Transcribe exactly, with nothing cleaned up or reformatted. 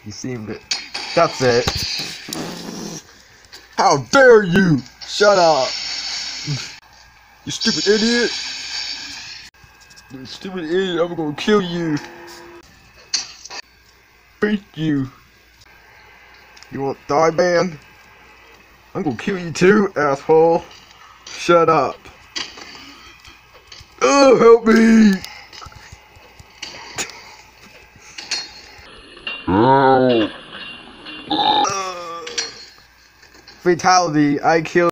You seemed it. That's it. How dare you! Shut up! You stupid idiot! You stupid idiot, I'm gonna kill you! Beat you! You want to die, man? I'm gonna kill you too, asshole! Shut up! Oh, help me! uh, fatality, I killed